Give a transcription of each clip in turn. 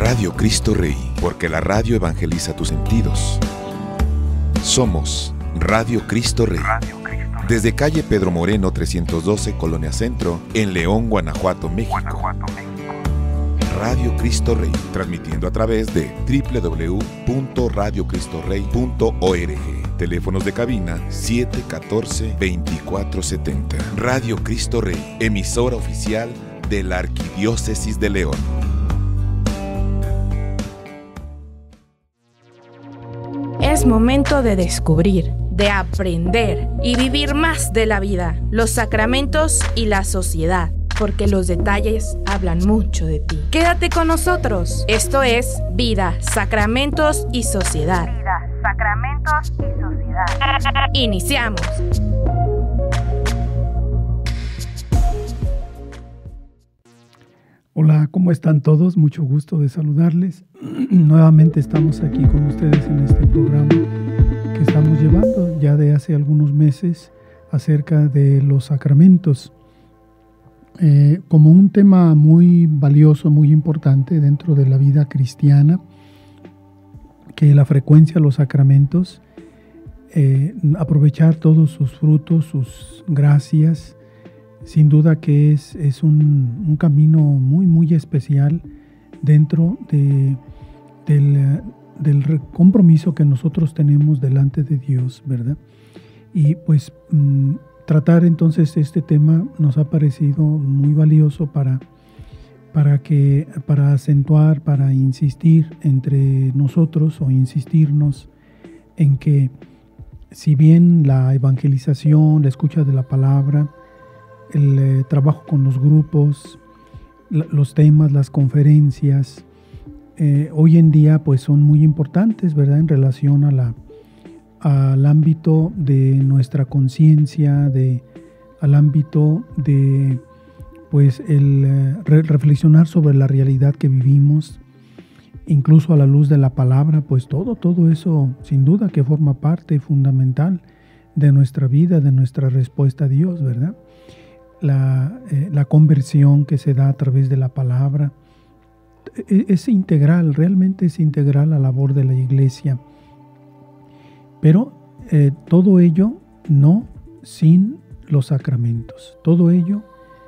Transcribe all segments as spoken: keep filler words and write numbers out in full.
Radio Cristo Rey, porque la radio evangeliza tus sentidos. Somos Radio Cristo Rey. Radio Cristo Rey. Desde calle Pedro Moreno trescientos doce, Colonia Centro, en León, Guanajuato, México. Guanajuato, México. Radio Cristo Rey, transmitiendo a través de doble u doble u doble u punto radio cristo rey punto org. Teléfonos de cabina siete uno cuatro, dos cuatro siete cero. Radio Cristo Rey, emisora oficial de la Arquidiócesis de León. Es momento de descubrir, de aprender y vivir más de la vida, los sacramentos y la sociedad, porque los detalles hablan mucho de ti. Quédate con nosotros. Esto es Vida, Sacramentos y Sociedad. Vida, Sacramentos y Sociedad. Iniciamos. Hola, ¿cómo están todos? Mucho gusto de saludarles. Nuevamente estamos aquí con ustedes en este programa que estamos llevando ya de hace algunos meses acerca de los sacramentos. Eh, como un tema muy valioso, muy importante dentro de la vida cristiana, que la frecuencia de los sacramentos, eh, aprovechar todos sus frutos, sus gracias, sin duda que es, es un, un camino muy, muy especial dentro de, del, del compromiso que nosotros tenemos delante de Dios, ¿verdad? Y pues mmm, tratar entonces este tema nos ha parecido muy valioso para, para, que, para acentuar, para insistir entre nosotros o insistirnos en que si bien la evangelización, la escucha de la palabra, el eh, trabajo con los grupos, la, los temas, las conferencias, eh, hoy en día pues son muy importantes, ¿verdad? En relación a la, al ámbito de nuestra conciencia, de, al ámbito de pues el eh, re- reflexionar sobre la realidad que vivimos, incluso a la luz de la palabra, pues todo, todo eso sin duda que forma parte fundamental de nuestra vida, de nuestra respuesta a Dios, ¿verdad? La, eh, la conversión que se da a través de la palabra es, es integral, realmente es integral a la labor de la Iglesia, pero eh, todo ello no sin los sacramentos, todo ello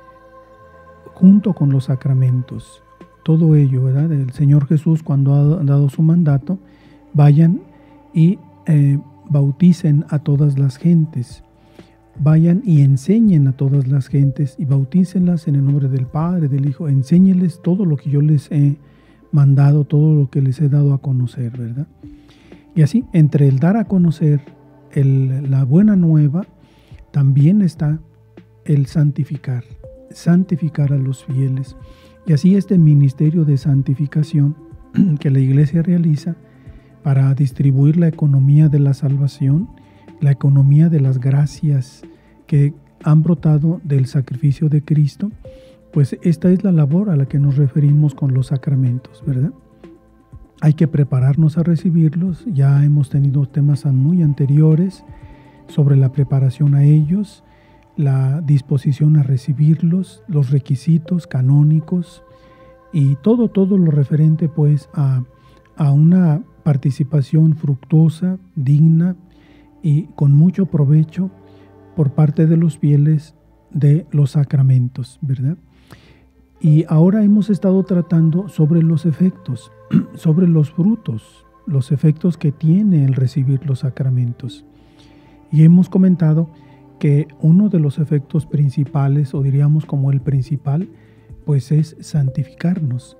junto con los sacramentos, todo ello, ¿verdad? El Señor Jesús, cuando ha dado su mandato, vayan y eh, bauticen a todas las gentes. Vayan y enseñen a todas las gentes y bautícenlas en el nombre del Padre, del Hijo. Enséñenles todo lo que yo les he mandado, todo lo que les he dado a conocer, ¿verdad? Y así, entre el dar a conocer el, la buena nueva, también está el santificar, santificar a los fieles. Y así este ministerio de santificación que la Iglesia realiza para distribuir la economía de la salvación, la economía de las gracias que han brotado del sacrificio de Cristo, pues esta es la labor a la que nos referimos con los sacramentos, ¿verdad? Hay que prepararnos a recibirlos. Ya hemos tenido temas muy anteriores sobre la preparación a ellos, la disposición a recibirlos, los requisitos canónicos y todo, todo lo referente pues a, a una participación fructuosa, digna, y con mucho provecho por parte de los fieles de los sacramentos, ¿verdad? Y ahora hemos estado tratando sobre los efectos, sobre los frutos, los efectos que tiene el recibir los sacramentos. Y hemos comentado que uno de los efectos principales, o diríamos como el principal, pues es santificarnos.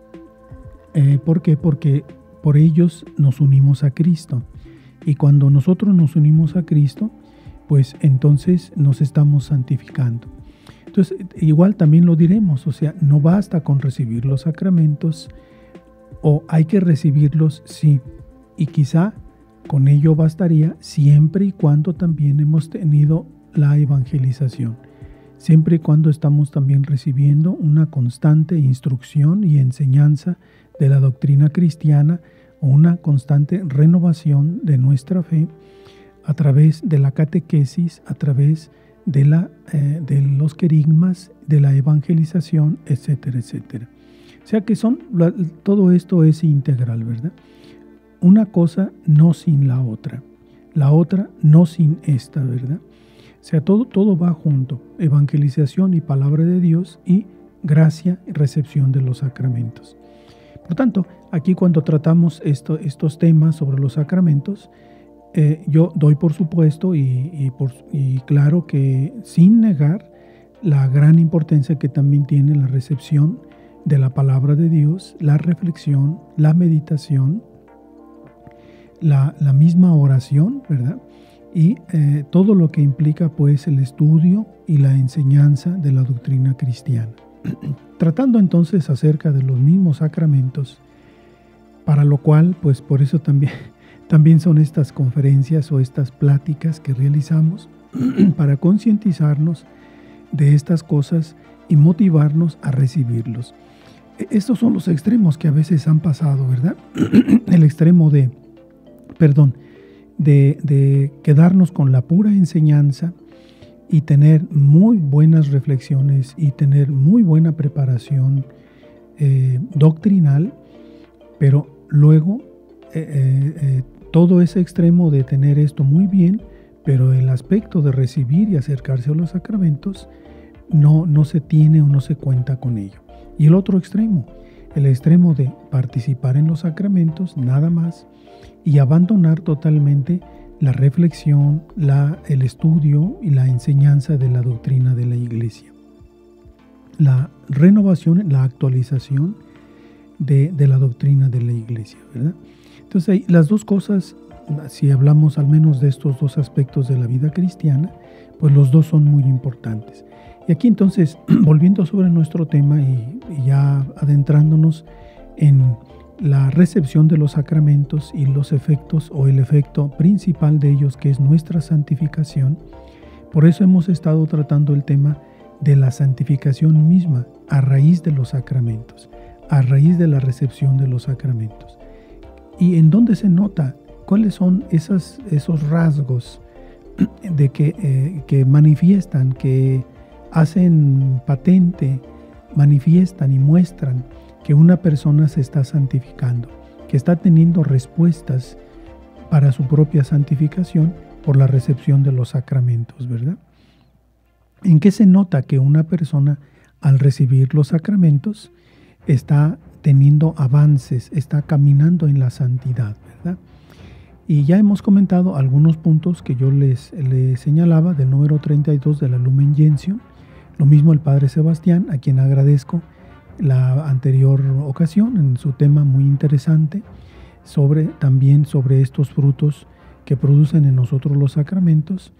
Eh, ¿Por qué? Porque por ellos nos unimos a Cristo. Y cuando nosotros nos unimos a Cristo, pues entonces nos estamos santificando. Entonces, igual también lo diremos, o sea, no basta con recibir los sacramentos, o hay que recibirlos, sí, y quizá con ello bastaría siempre y cuando también hemos tenido la evangelización, siempre y cuando estamos también recibiendo una constante instrucción y enseñanza de la doctrina cristiana, o una constante renovación de nuestra fe a través de la catequesis, a través de, la, eh, de los querigmas, de la evangelización, etcétera, etcétera. O sea que son, todo esto es integral, ¿verdad? Una cosa no sin la otra, la otra no sin esta, ¿verdad? O sea, todo, todo va junto, evangelización y palabra de Dios y gracia y recepción de los sacramentos. Por tanto, aquí cuando tratamos esto, estos temas sobre los sacramentos, eh, yo doy por supuesto y, y, por, y claro que sin negar la gran importancia que también tiene la recepción de la palabra de Dios, la reflexión, la meditación, la, la misma oración, ¿verdad? Y eh, todo lo que implica pues el estudio y la enseñanza de la doctrina cristiana. Tratando entonces acerca de los mismos sacramentos, para lo cual pues por eso también, también son estas conferencias o estas pláticas que realizamos para concientizarnos de estas cosas y motivarnos a recibirlos. Estos son los extremos que a veces han pasado, ¿verdad? El extremo de, perdón, de, de quedarnos con la pura enseñanza y tener muy buenas reflexiones y tener muy buena preparación eh, doctrinal, pero luego eh, eh, eh, todo ese extremo de tener esto muy bien, pero el aspecto de recibir y acercarse a los sacramentos no, no se tiene o no se cuenta con ello. Y el otro extremo, el extremo de participar en los sacramentos nada más y abandonar totalmente la reflexión, la, el estudio y la enseñanza de la doctrina de la Iglesia. La renovación, la actualización de, de la doctrina de la Iglesia, ¿verdad? Entonces, las dos cosas, si hablamos al menos de estos dos aspectos de la vida cristiana, pues los dos son muy importantes. Y aquí entonces, volviendo sobre nuestro tema y, y ya adentrándonos en la recepción de los sacramentos y los efectos o el efecto principal de ellos, que es nuestra santificación, por eso hemos estado tratando el tema de la santificación misma a raíz de los sacramentos, a raíz de la recepción de los sacramentos. ¿Y en dónde se nota? ¿Cuáles son esas, esos rasgos de que, eh, que manifiestan, que hacen patente, manifiestan y muestran que una persona se está santificando, que está teniendo respuestas para su propia santificación por la recepción de los sacramentos, ¿verdad? ¿En qué se nota que una persona al recibir los sacramentos está teniendo avances, está caminando en la santidad, ¿verdad? Y ya hemos comentado algunos puntos que yo les, les señalaba del número treinta y dos de la Lumen Gentium. Lo mismo el Padre Sebastián, a quien agradezco la anterior ocasión en su tema muy interesante sobre también sobre estos frutos que producen en nosotros los sacramentos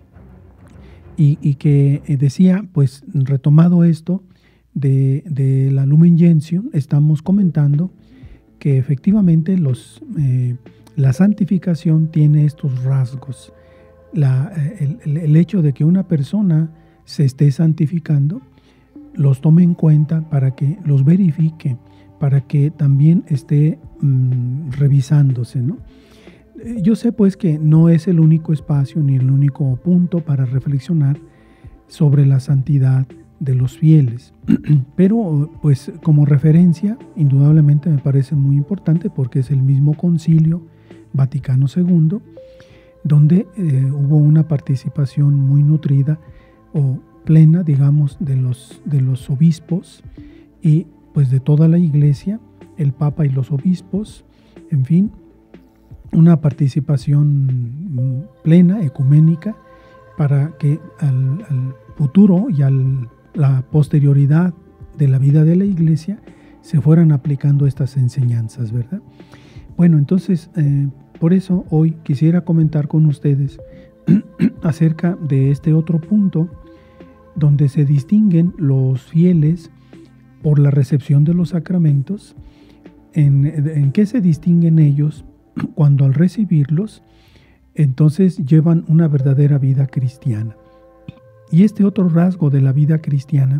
y, y que decía, pues retomado esto de, de la Lumen Gentium, estamos comentando que efectivamente los, eh, la santificación tiene estos rasgos. La, el, el hecho de que una persona se esté santificando, los tome en cuenta para que los verifique, para que también esté mmm, revisándose, ¿no? Yo sé pues que no es el único espacio ni el único punto para reflexionar sobre la santidad de los fieles, pero pues como referencia indudablemente me parece muy importante porque es el mismo Concilio Vaticano segundo donde eh, hubo una participación muy nutrida o plena, digamos, de los, de los obispos y pues de toda la Iglesia, el Papa y los obispos, en fin, una participación plena, ecuménica, para que al, al futuro y a la posterioridad de la vida de la Iglesia se fueran aplicando estas enseñanzas, ¿verdad? Bueno, entonces, eh, por eso hoy quisiera comentar con ustedes acerca de este otro punto donde se distinguen los fieles por la recepción de los sacramentos. ¿En, en qué se distinguen ellos? Cuando al recibirlos, entonces llevan una verdadera vida cristiana. Y este otro rasgo de la vida cristiana,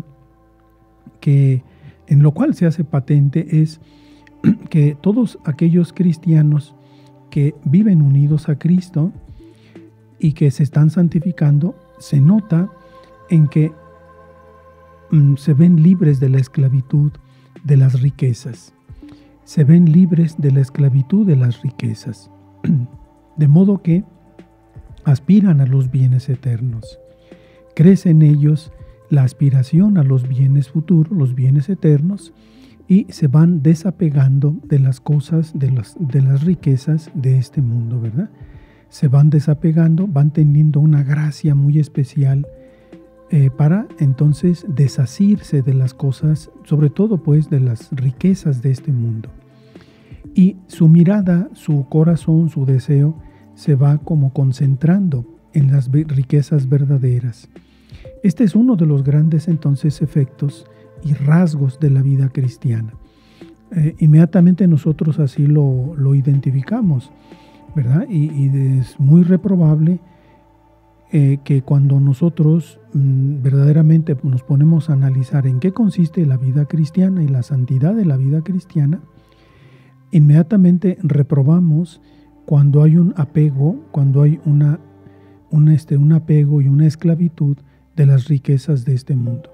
que en lo cual se hace patente, es que todos aquellos cristianos que viven unidos a Cristo y que se están santificando, se nota en que mm, se ven libres de la esclavitud de las riquezas. Se ven libres de la esclavitud de las riquezas, de modo que aspiran a los bienes eternos. Crece en ellos la aspiración a los bienes futuros, los bienes eternos, y se van desapegando de las cosas, de las, de las riquezas de este mundo, ¿verdad? Se van desapegando, van teniendo una gracia muy especial eh, para entonces desasirse de las cosas, sobre todo pues de las riquezas de este mundo. Y su mirada, su corazón, su deseo se va como concentrando en las riquezas verdaderas. Este es uno de los grandes entonces efectos y rasgos de la vida cristiana. Eh, inmediatamente nosotros así lo, lo identificamos, ¿verdad? Y, y es muy reprobable eh, que cuando nosotros mmm, verdaderamente nos ponemos a analizar en qué consiste la vida cristiana y la santidad de la vida cristiana, inmediatamente reprobamos cuando hay un apego, cuando hay una, un, este, un apego y una esclavitud de las riquezas de este mundo.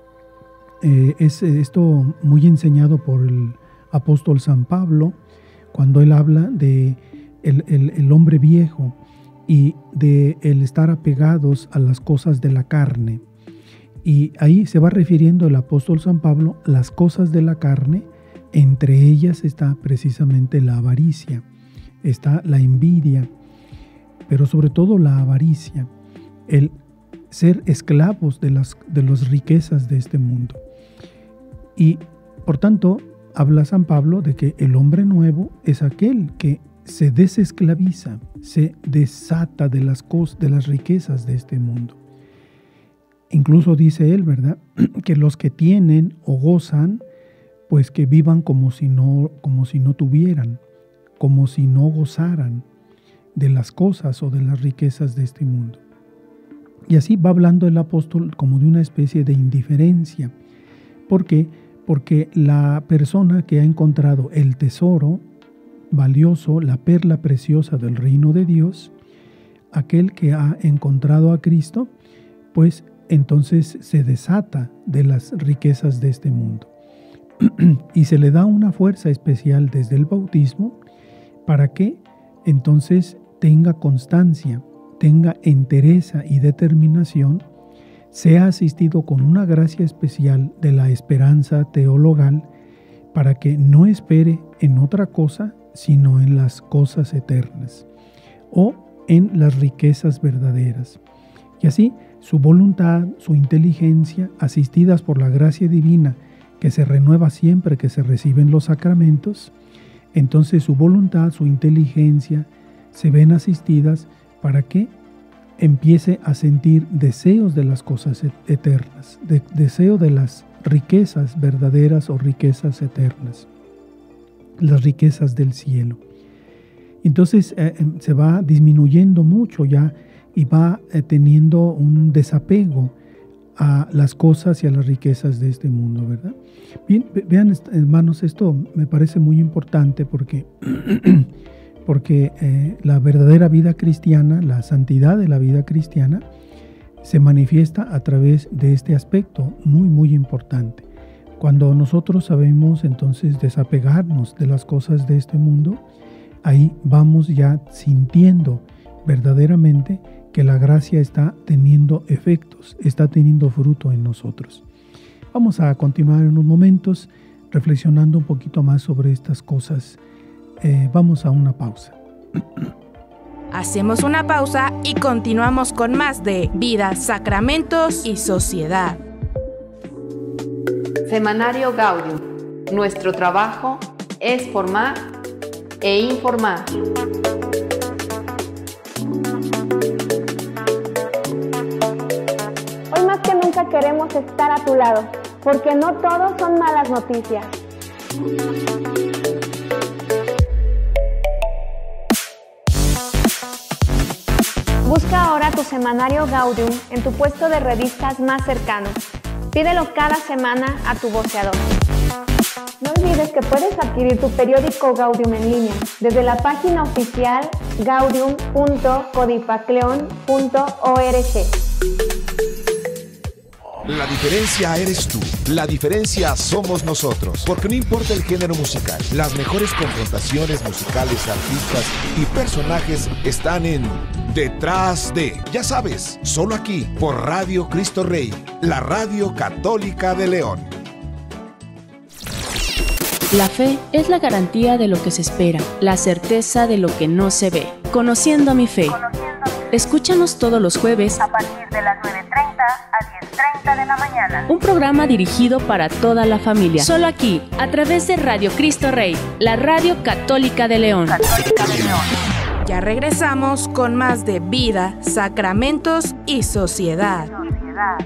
Eh, es esto muy enseñado por el apóstol San Pablo, cuando él habla de el, el, el hombre viejo y de el estar apegados a las cosas de la carne. Y ahí se va refiriendo el apóstol San Pablo a las cosas de la carne. Entre ellas está precisamente la avaricia, está la envidia, pero sobre todo la avaricia, el ser esclavos de las, de las riquezas de este mundo. Y por tanto, habla San Pablo de que el hombre nuevo es aquel que se desesclaviza, se desata de las cosas, de las riquezas de este mundo. Incluso dice él, ¿verdad?, que los que tienen o gozan, pues que vivan como si no, como si no tuvieran, como si no gozaran de las cosas o de las riquezas de este mundo. Y así va hablando el apóstol como de una especie de indiferencia. ¿Por qué? Porque la persona que ha encontrado el tesoro valioso, la perla preciosa del reino de Dios, aquel que ha encontrado a Cristo, pues entonces se desata de las riquezas de este mundo. Y se le da una fuerza especial desde el bautismo para que entonces tenga constancia, tenga entereza y determinación, sea asistido con una gracia especial de la esperanza teologal para que no espere en otra cosa sino en las cosas eternas o en las riquezas verdaderas. Y así su voluntad, su inteligencia, asistidas por la gracia divina que se renueva siempre que se reciben los sacramentos, entonces su voluntad, su inteligencia se ven asistidas para que empiece a sentir deseos de las cosas eternas, de, deseo de las riquezas verdaderas o riquezas eternas, las riquezas del cielo. Entonces eh, se va disminuyendo mucho ya y va eh, teniendo un desapego a las cosas y a las riquezas de este mundo, ¿verdad? Bien, vean, hermanos, esto me parece muy importante porque, porque eh, la verdadera vida cristiana, la santidad de la vida cristiana, se manifiesta a través de este aspecto muy, muy importante. Cuando nosotros sabemos entonces desapegarnos de las cosas de este mundo, ahí vamos ya sintiendo verdaderamente que la gracia está teniendo efectos, está teniendo fruto en nosotros. Vamos a continuar en unos momentos reflexionando un poquito más sobre estas cosas. Eh, vamos a una pausa. Hacemos una pausa y continuamos con más de Vida, Sacramentos y Sociedad. Semanario Gaudium. Nuestro trabajo es formar e informar. Hoy más que nunca queremos estar a tu lado, porque no todo son malas noticias. Busca ahora tu semanario Gaudium en tu puesto de revistas más cercano. Pídelo cada semana a tu voceador. No olvides que puedes adquirir tu periódico Gaudium en línea desde la página oficial gaudium punto codipacleon punto org. La diferencia eres tú. La diferencia somos nosotros. Porque no importa el género musical, las mejores confrontaciones musicales, artistas y personajes están en Detrás de. Ya sabes, solo aquí por Radio Cristo Rey, la radio católica de León. La fe es la garantía de lo que se espera, la certeza de lo que no se ve. Conociendo a mi fe. Escúchanos todos los jueves a partir de las nueve treinta a diez treinta de la mañana. Un programa dirigido para toda la familia. Solo aquí, a través de Radio Cristo Rey, la radio católica de León. Católica de León. Ya regresamos con más de vida, sacramentos y sociedad. Sociedad.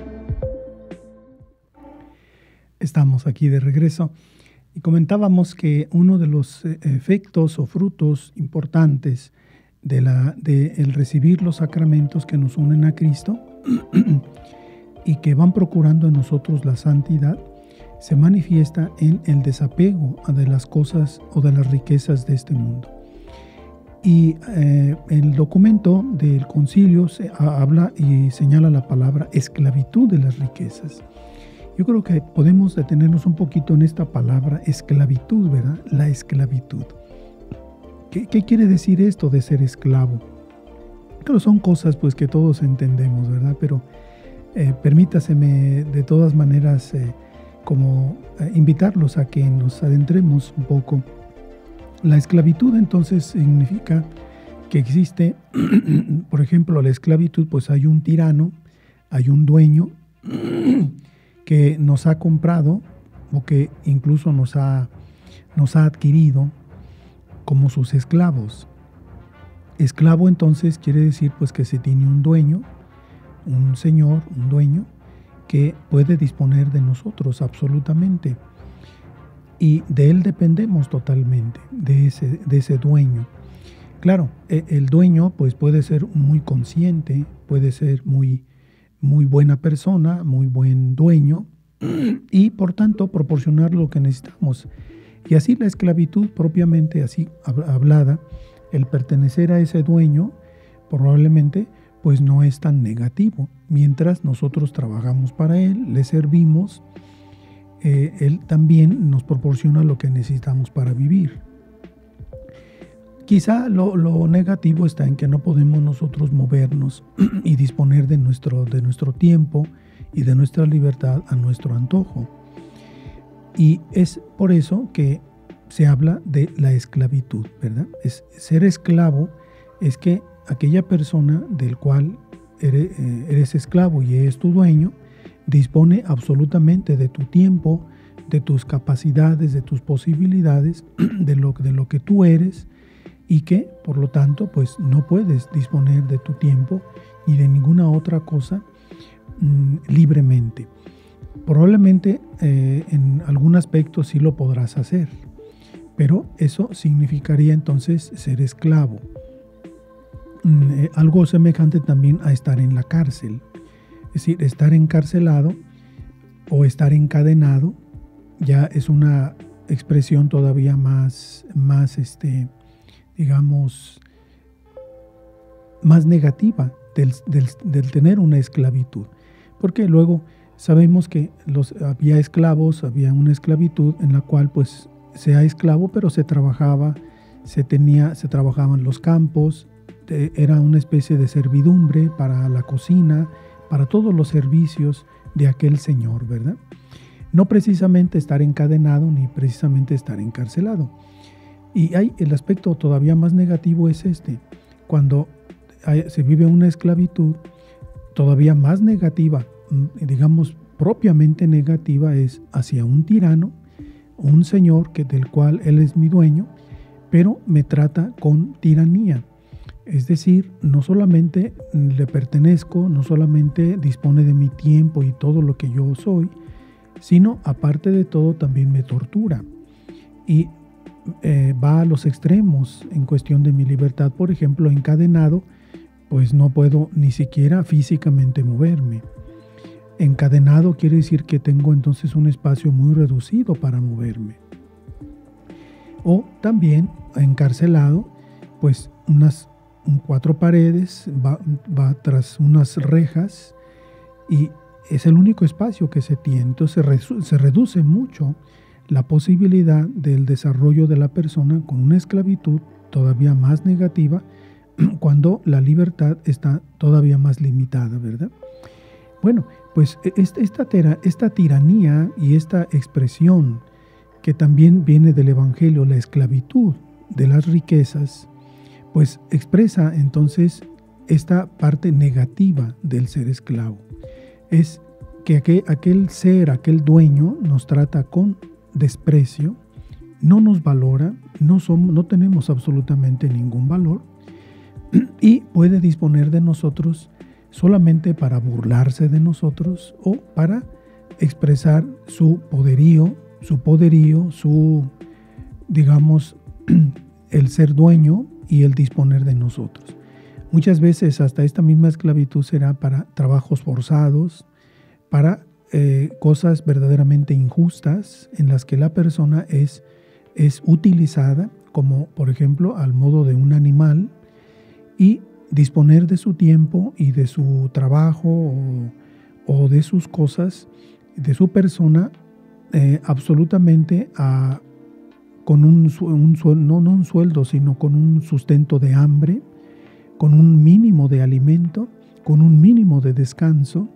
Estamos aquí de regreso y comentábamos que uno de los efectos o frutos importantes de, la, de el recibir los sacramentos que nos unen a Cristo y que van procurando en nosotros la santidad, se manifiesta en el desapego de las cosas o de las riquezas de este mundo. Y eh, el documento del concilio se habla y señala la palabra esclavitud de las riquezas. Yo creo que podemos detenernos un poquito en esta palabra esclavitud, ¿verdad? La esclavitud. ¿Qué, qué quiere decir esto de ser esclavo? Claro, son cosas pues que todos entendemos, ¿verdad? Pero eh, permítaseme de todas maneras eh, como eh, invitarlos a que nos adentremos un poco. La esclavitud entonces significa que existe, por ejemplo, la esclavitud, pues hay un tirano, hay un dueño que nos ha comprado o que incluso nos ha, nos ha adquirido como sus esclavos. Esclavo entonces quiere decir pues que se tiene un dueño, un señor, un dueño que puede disponer de nosotros absolutamente. Y de él dependemos totalmente, de ese, de ese dueño. Claro, el dueño pues puede ser muy consciente, puede ser muy, muy buena persona, muy buen dueño y por tanto proporcionar lo que necesitamos. Y así la esclavitud propiamente así hablada, el pertenecer a ese dueño probablemente pues no es tan negativo. Mientras nosotros trabajamos para él, le servimos, Eh, él también nos proporciona lo que necesitamos para vivir. Quizá lo, lo negativo está en que no podemos nosotros movernos y disponer de nuestro, de nuestro tiempo y de nuestra libertad a nuestro antojo. Y es por eso que se habla de la esclavitud, ¿verdad? Es, ser esclavo es que aquella persona del cual eres, eh, eres esclavo y es tu dueño, dispone absolutamente de tu tiempo, de tus capacidades, de tus posibilidades, de lo, de lo que tú eres y que, por lo tanto, pues no puedes disponer de tu tiempo ni de ninguna otra cosa mmm, libremente. Probablemente eh, en algún aspecto sí lo podrás hacer, pero eso significaría entonces ser esclavo. Mm, eh, algo semejante también a estar en la cárcel. Es decir, estar encarcelado o estar encadenado ya es una expresión todavía más, más este, digamos, más negativa del, del, del tener una esclavitud. Porque luego sabemos que los, había esclavos, había una esclavitud en la cual pues sea esclavo, pero se trabajaba, se tenía, se trabajaban los campos, de, era una especie de servidumbre para la cocina, para todos los servicios de aquel señor, ¿verdad? No precisamente estar encadenado ni precisamente estar encarcelado. Y hay el aspecto todavía más negativo es este, cuando hay, se vive una esclavitud todavía más negativa, digamos propiamente negativa, es hacia un tirano, un señor que, del cual él es mi dueño, pero me trata con tiranía. Es decir, no solamente le pertenezco, no solamente dispone de mi tiempo y todo lo que yo soy, sino aparte de todo también me tortura y eh, va a los extremos en cuestión de mi libertad. Por ejemplo, encadenado, pues no puedo ni siquiera físicamente moverme. Encadenado quiere decir que tengo entonces un espacio muy reducido para moverme. O también encarcelado, pues unas cuatro paredes, va, va tras unas rejas y es el único espacio que se tiene. Entonces se, se reduce mucho la posibilidad del desarrollo de la persona con una esclavitud todavía más negativa cuando la libertad está todavía más limitada, ¿verdad? Bueno, pues esta, esta, esta tiranía y esta expresión que también viene del Evangelio, la esclavitud de las riquezas, pues expresa entonces esta parte negativa del ser esclavo. Es que aquel, aquel ser, aquel dueño nos trata con desprecio, no nos valora, no, somos, no tenemos absolutamente ningún valor y puede disponer de nosotros solamente para burlarse de nosotros o para expresar su poderío, su poderío, su, digamos, el ser dueño y el disponer de nosotros. Muchas veces hasta esta misma esclavitud será para trabajos forzados, para eh, cosas verdaderamente injustas en las que la persona es, es utilizada, como por ejemplo al modo de un animal, y disponer de su tiempo y de su trabajo o, o de sus cosas, de su persona, eh, absolutamente a, con un, un sueldo, no, no un sueldo, sino con un sustento de hambre, con un mínimo de alimento, con un mínimo de descanso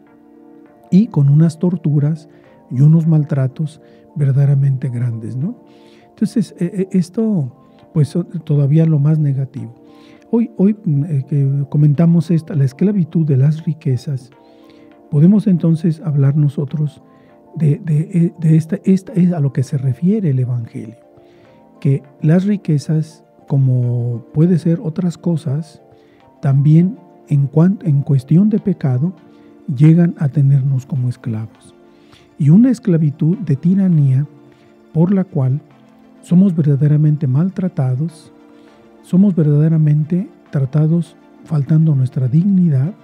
y con unas torturas y unos maltratos verdaderamente grandes, ¿no? Entonces, eh, esto, pues, todavía lo más negativo. Hoy, hoy eh, que comentamos esta, la esclavitud de las riquezas, podemos entonces hablar nosotros de, de, de esta, esta es a lo que se refiere el Evangelio, que las riquezas, como puede ser otras cosas, también en, cuanto, en cuestión de pecado, llegan a tenernos como esclavos. Y una esclavitud de tiranía por la cual somos verdaderamente maltratados, somos verdaderamente tratados faltando nuestra dignidad,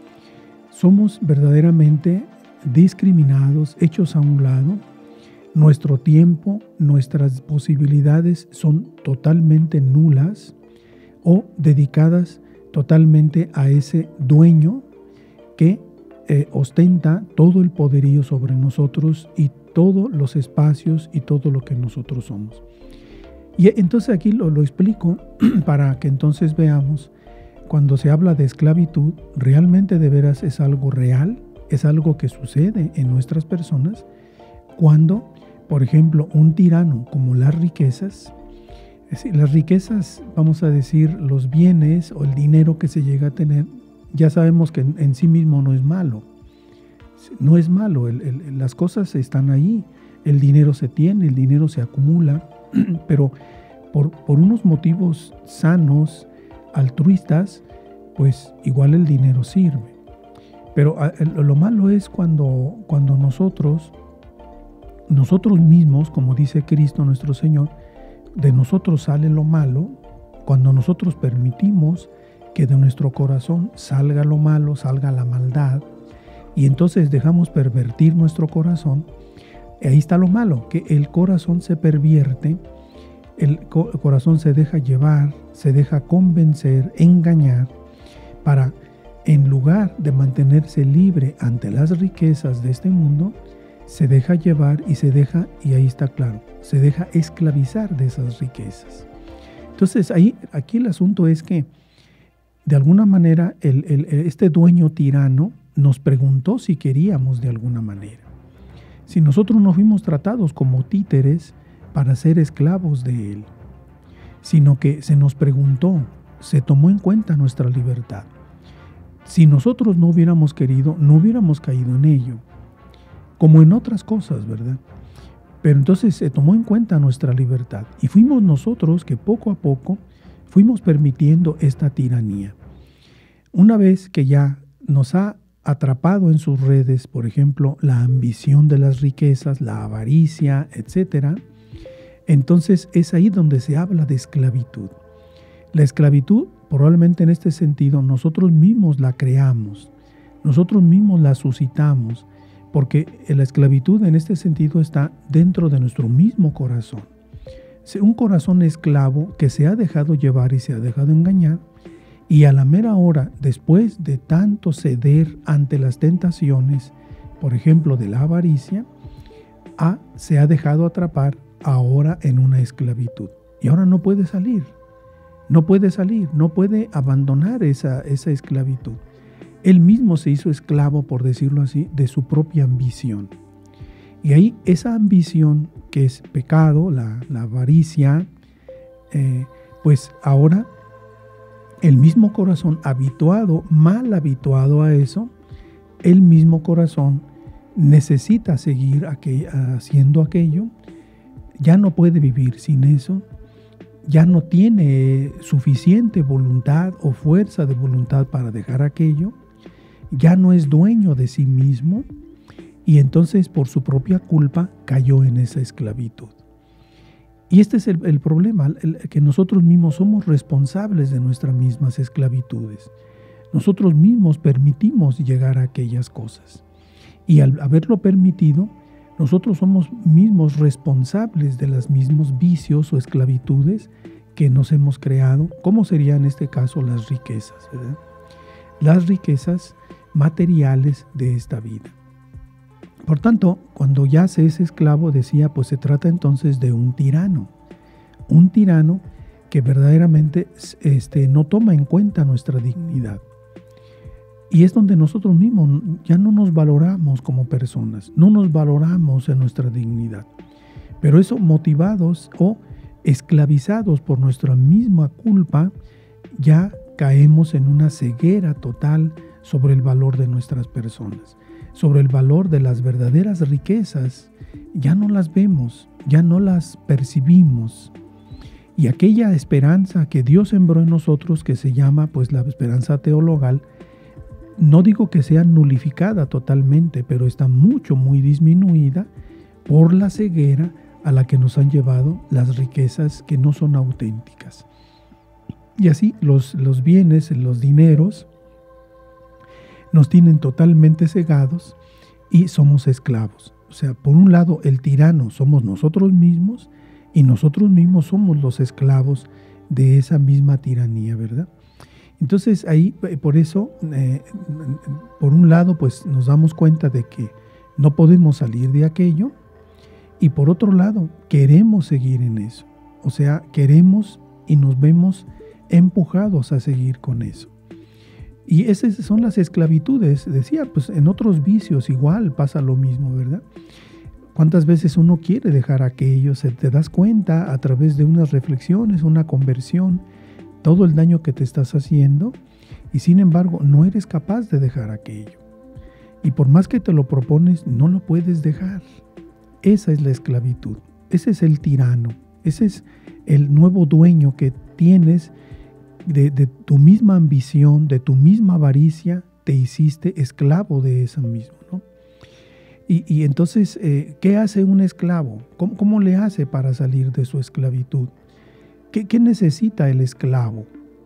somos verdaderamente discriminados, hechos a un lado, nuestro tiempo, nuestras posibilidades son totalmente nulas o dedicadas totalmente a ese dueño que eh, ostenta todo el poderío sobre nosotros y todos los espacios y todo lo que nosotros somos. Y entonces aquí lo, lo explico para que entonces veamos, cuando se habla de esclavitud, realmente de veras es algo real, es algo que sucede en nuestras personas, cuando, por ejemplo, un tirano como las riquezas, es decir, las riquezas, vamos a decir, los bienes o el dinero que se llega a tener, ya sabemos que en, en sí mismo no es malo, no es malo, el, el, las cosas están ahí, el dinero se tiene, el dinero se acumula, pero por, por unos motivos sanos, altruistas, pues igual el dinero sirve. Pero lo malo es cuando, cuando nosotros, nosotros mismos, como dice Cristo nuestro Señor, de nosotros sale lo malo, cuando nosotros permitimos que de nuestro corazón salga lo malo, salga la maldad, y entonces dejamos pervertir nuestro corazón. Ahí está lo malo, que el corazón se pervierte, el corazón se deja llevar, se deja convencer, engañar, para, en lugar de mantenerse libre ante las riquezas de este mundo, se deja llevar y se deja, y ahí está claro, se deja esclavizar de esas riquezas. Entonces, ahí, aquí el asunto es que, de alguna manera, el, el, este dueño tirano nos preguntó si queríamos de alguna manera. Si nosotros no fuimos tratados como títeres para ser esclavos de él, sino que se nos preguntó, se tomó en cuenta nuestra libertad. Si nosotros no hubiéramos querido, no hubiéramos caído en ello, como en otras cosas, ¿verdad? Pero entonces se tomó en cuenta nuestra libertad y fuimos nosotros que poco a poco fuimos permitiendo esta tiranía. Una vez que ya nos ha atrapado en sus redes, por ejemplo, la ambición de las riquezas, la avaricia, etcétera, entonces es ahí donde se habla de esclavitud. La esclavitud, probablemente en este sentido, nosotros mismos la creamos, nosotros mismos la suscitamos, porque la esclavitud en este sentido está dentro de nuestro mismo corazón. Un corazón esclavo que se ha dejado llevar y se ha dejado engañar, y a la mera hora, después de tanto ceder ante las tentaciones por ejemplo, de la avaricia, a, se ha dejado atrapar ahora en una esclavitud. Y ahora no puede salir, no puede salir, no puede abandonar esa, esa esclavitud. Él mismo se hizo esclavo, por decirlo así, de su propia ambición. Y ahí esa ambición, que es pecado, la, la avaricia, eh, pues ahora el mismo corazón habituado, mal habituado a eso, el mismo corazón necesita seguir aquel, haciendo aquello, ya no puede vivir sin eso, ya no tiene suficiente voluntad o fuerza de voluntad para dejar aquello, ya no es dueño de sí mismo y entonces por su propia culpa cayó en esa esclavitud. Y este es el, el problema, el, que nosotros mismos somos responsables de nuestras mismas esclavitudes. Nosotros mismos permitimos llegar a aquellas cosas. Y al haberlo permitido, nosotros somos mismos responsables de los mismos vicios o esclavitudes que nos hemos creado, como serían en este caso las riquezas, ¿verdad? Las riquezas materiales de esta vida. Por tanto, cuando ya se es esclavo, decía, pues se trata entonces de un tirano. Un tirano que verdaderamente este, no toma en cuenta nuestra dignidad. Y es donde nosotros mismos ya no nos valoramos como personas, no nos valoramos en nuestra dignidad. Pero eso motivados o esclavizados por nuestra misma culpa, ya caemos en una ceguera total sobre el valor de nuestras personas, sobre el valor de las verdaderas riquezas. Ya no las vemos, ya no las percibimos. Y aquella esperanza que Dios sembró en nosotros, que se llama pues la esperanza teologal, no digo que sea nulificada totalmente, pero está mucho, muy disminuida por la ceguera a la que nos han llevado las riquezas que no son auténticas. Y así los, los bienes, los dineros, nos tienen totalmente cegados y somos esclavos. O sea, por un lado el tirano somos nosotros mismos y nosotros mismos somos los esclavos de esa misma tiranía, ¿verdad? Entonces ahí, por eso, eh, por un lado, pues nos damos cuenta de que no podemos salir de aquello y por otro lado, queremos seguir en eso. O sea, queremos y nos vemos empujados a seguir con eso. Y esas son las esclavitudes. Decía, pues en otros vicios igual pasa lo mismo, ¿verdad? ¿Cuántas veces uno quiere dejar aquello? Se te das cuenta a través de unas reflexiones, una conversión, todo el daño que te estás haciendo y sin embargo no eres capaz de dejar aquello. Y por más que te lo propones, no lo puedes dejar. Esa es la esclavitud. Ese es el tirano. Ese es el nuevo dueño que tienes de, de tu misma ambición, de tu misma avaricia, te hiciste esclavo de esa misma, ¿no? Y, y entonces, eh, ¿qué hace un esclavo? ¿Cómo, cómo le hace para salir de su esclavitud? ¿Qué, qué necesita el esclavo?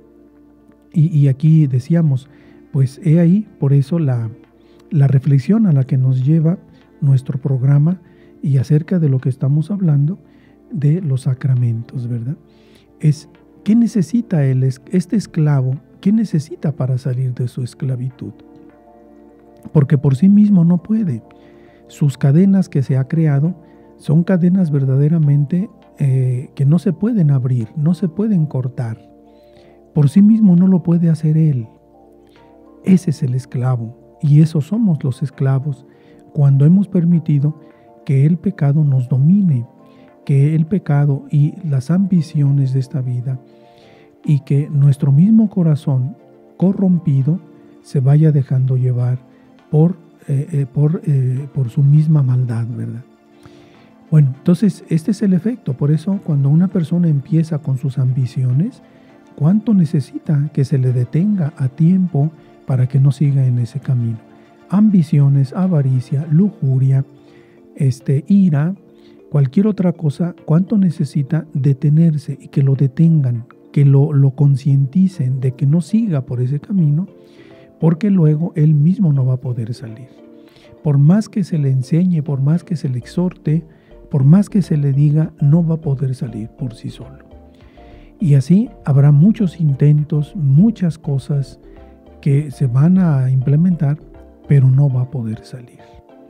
Y, y aquí decíamos, pues he ahí, por eso la, la reflexión a la que nos lleva nuestro programa y acerca de lo que estamos hablando de los sacramentos, ¿verdad? Es, ¿qué necesita el, este esclavo? ¿Qué necesita para salir de su esclavitud? Porque por sí mismo no puede. Sus cadenas que se ha creado son cadenas verdaderamente eh, que no se pueden abrir, no se pueden cortar. Por sí mismo no lo puede hacer él. Ese es el esclavo y esos somos los esclavos cuando hemos permitido que el pecado nos domine, que el pecado y las ambiciones de esta vida y que nuestro mismo corazón corrompido se vaya dejando llevar por, eh, eh, por, eh, por su misma maldad, ¿verdad? Bueno, entonces este es el efecto. Por eso cuando una persona empieza con sus ambiciones, ¿cuánto necesita que se le detenga a tiempo para que no siga en ese camino? Ambiciones, avaricia, lujuria, este, ira, cualquier otra cosa, ¿cuánto necesita detenerse y que lo detengan, que lo, lo concienticen de que no siga por ese camino? Porque luego él mismo no va a poder salir. Por más que se le enseñe, por más que se le exhorte, por más que se le diga, no va a poder salir por sí solo. Y así habrá muchos intentos, muchas cosas que se van a implementar, pero no va a poder salir.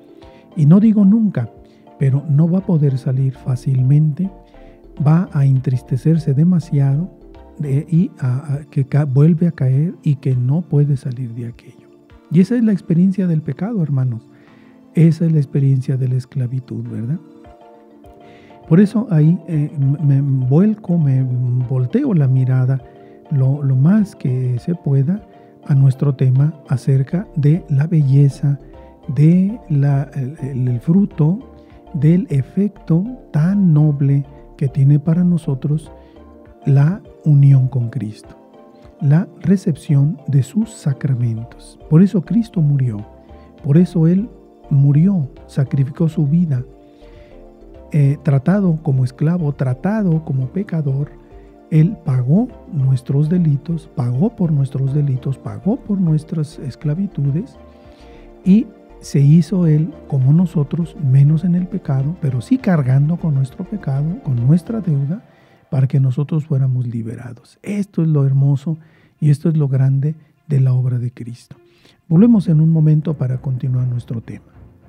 Y no digo nunca, pero no va a poder salir fácilmente, va a entristecerse demasiado de, y a, a, que ca- vuelve a caer y que no puede salir de aquello. Y esa es la experiencia del pecado, hermanos. Esa es la experiencia de la esclavitud, ¿verdad? Por eso ahí eh, me vuelco, me volteo la mirada lo, lo más que se pueda a nuestro tema acerca de la belleza, de la, el, el fruto, del efecto tan noble que tiene para nosotros la unión con Cristo, la recepción de sus sacramentos. Por eso Cristo murió, por eso Él murió, sacrificó su vida, eh, tratado como esclavo, tratado como pecador. Él pagó nuestros delitos, pagó por nuestros delitos, pagó por nuestras esclavitudes y se hizo Él como nosotros, menos en el pecado, pero sí cargando con nuestro pecado, con nuestra deuda, para que nosotros fuéramos liberados. Esto es lo hermoso y esto es lo grande de la obra de Cristo. Volvemos en un momento para continuar nuestro tema.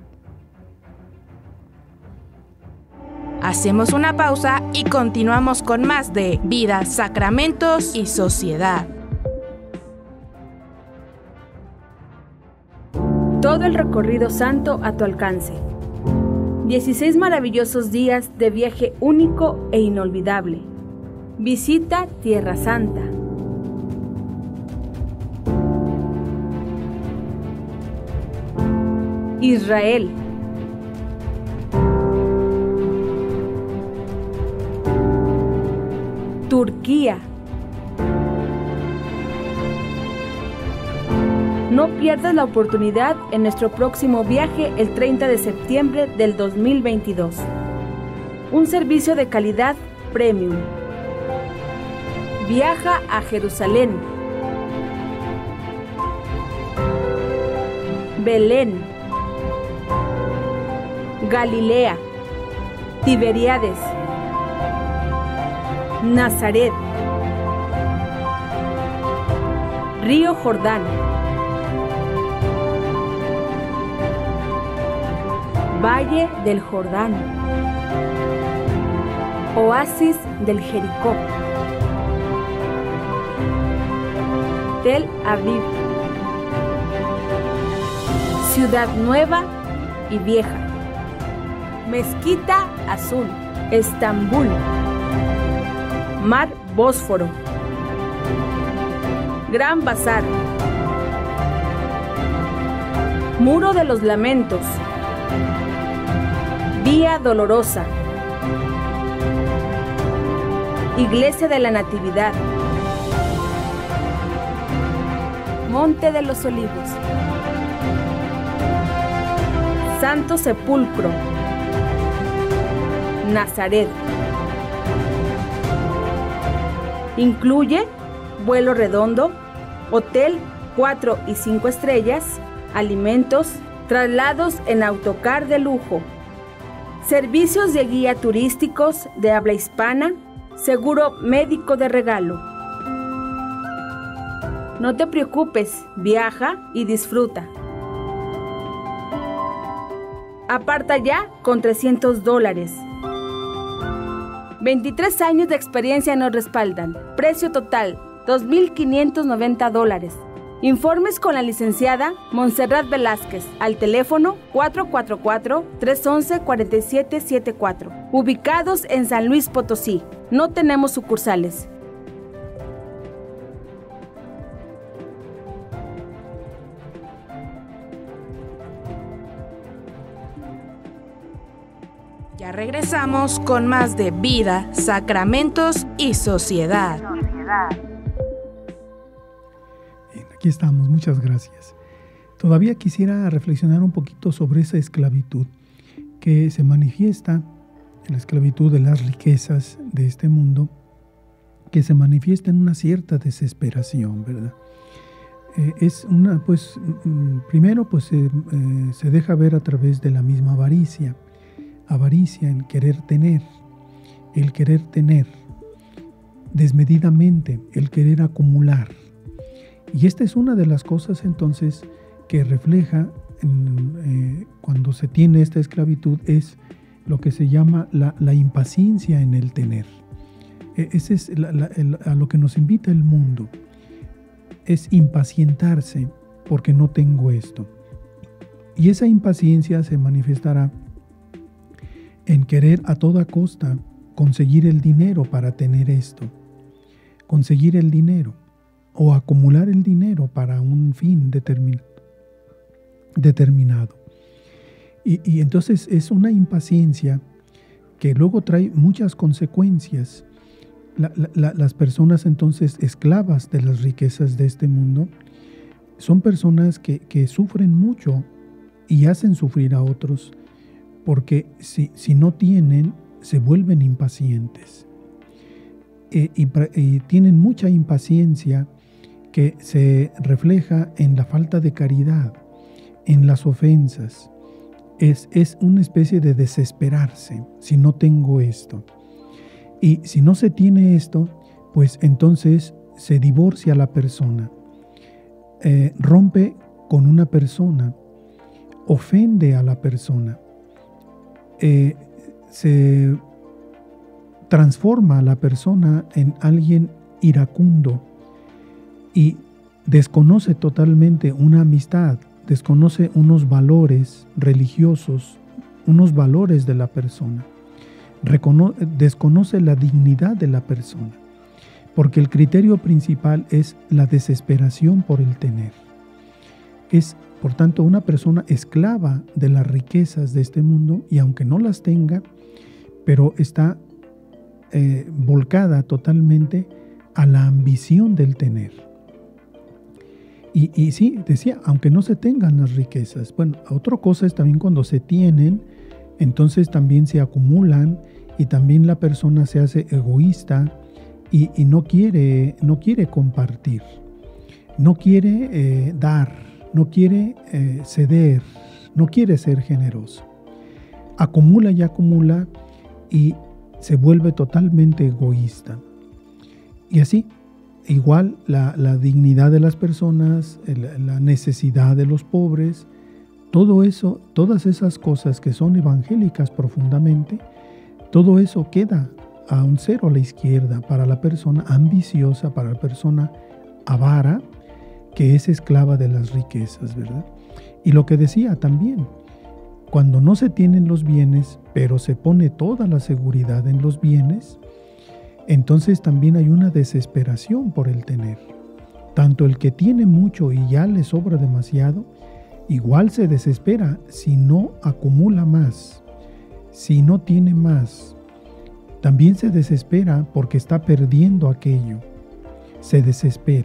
Hacemos una pausa y continuamos con más de Vida, Sacramentos y Sociedad. Todo el recorrido santo a tu alcance. dieciséis maravillosos días de viaje único e inolvidable. Visita Tierra Santa. Israel. Turquía. No pierdas la oportunidad en nuestro próximo viaje el treinta de septiembre del dos mil veintidós. Un servicio de calidad premium. Viaja a Jerusalén, Belén, Galilea, Tiberíades, Nazaret, Río Jordán, Valle del Jordán, Oasis del Jericó, Tel Aviv, Ciudad Nueva y Vieja, Mezquita Azul, Estambul, Mar Bósforo, Gran Bazar, Muro de los Lamentos, Vía Dolorosa, Iglesia de la Natividad, Monte de los Olivos, Santo Sepulcro, Nazaret. Incluye vuelo redondo, hotel cuatro y cinco estrellas, alimentos, traslados en autocar de lujo, servicios de guía turísticos de habla hispana, seguro médico de regalo. No te preocupes, viaja y disfruta. Aparta ya con trescientos dólares. veintitrés años de experiencia nos respaldan. Precio total, dos mil quinientos noventa dólares. Informes con la licenciada Montserrat Velázquez al teléfono cuatro cuatro cuatro, tres uno uno, cuatro siete siete cuatro. Ubicados en San Luis Potosí. No tenemos sucursales. Ya regresamos con más de Vida, Sacramentos y Sociedad. Bien, aquí estamos, muchas gracias. Todavía quisiera reflexionar un poquito sobre esa esclavitud que se manifiesta, la esclavitud de las riquezas de este mundo, que se manifiesta en una cierta desesperación, ¿verdad? Eh, es una, pues, primero, pues, eh, eh, se deja ver a través de la misma avaricia. Avaricia, el querer tener, el querer tener desmedidamente, el querer acumular. Y esta es una de las cosas entonces que refleja en, eh, cuando se tiene esta esclavitud es lo que se llama la, la impaciencia en el tener. Eh, ese es la, la, el, a lo que nos invita el mundo, es impacientarse porque no tengo esto. Y esa impaciencia se manifestará en querer a toda costa conseguir el dinero para tener esto, conseguir el dinero o acumular el dinero para un fin determin- determinado. Y, y entonces es una impaciencia que luego trae muchas consecuencias. La, la, las personas entonces esclavas de las riquezas de este mundo son personas que, que sufren mucho y hacen sufrir a otros, porque si, si no tienen, se vuelven impacientes. E, y, y tienen mucha impaciencia que se refleja en la falta de caridad, en las ofensas. Es, es una especie de desesperarse si no tengo esto. Y si no se tiene esto, pues entonces se divorcia la persona, eh, rompe con una persona, ofende a la persona, eh, se transforma a la persona en alguien iracundo y desconoce totalmente una amistad, desconoce unos valores religiosos, unos valores de la persona, Recono- desconoce la dignidad de la persona, porque el criterio principal es la desesperación por el tener. Es, por tanto, una persona esclava de las riquezas de este mundo, y aunque no las tenga, pero está eh, volcada totalmente a la ambición del tener. Y, y sí, decía, aunque no se tengan las riquezas, bueno, otra cosa es también cuando se tienen, entonces también se acumulan y también la persona se hace egoísta y, y no quiere, no quiere compartir, no quiere eh, dar, no quiere eh, ceder, no quiere ser generoso. Acumula y acumula y se vuelve totalmente egoísta. Y así, igual la, la dignidad de las personas, el, la necesidad de los pobres, todo eso, todas esas cosas que son evangélicas profundamente, todo eso queda a un cero a la izquierda para la persona ambiciosa, para la persona avara, que es esclava de las riquezas, ¿verdad? Y lo que decía también, cuando no se tienen los bienes, pero se pone toda la seguridad en los bienes, entonces también hay una desesperación por el tener. Tanto el que tiene mucho y ya le sobra demasiado, igual se desespera si no acumula más, si no tiene más. También se desespera porque está perdiendo aquello. Se desespera.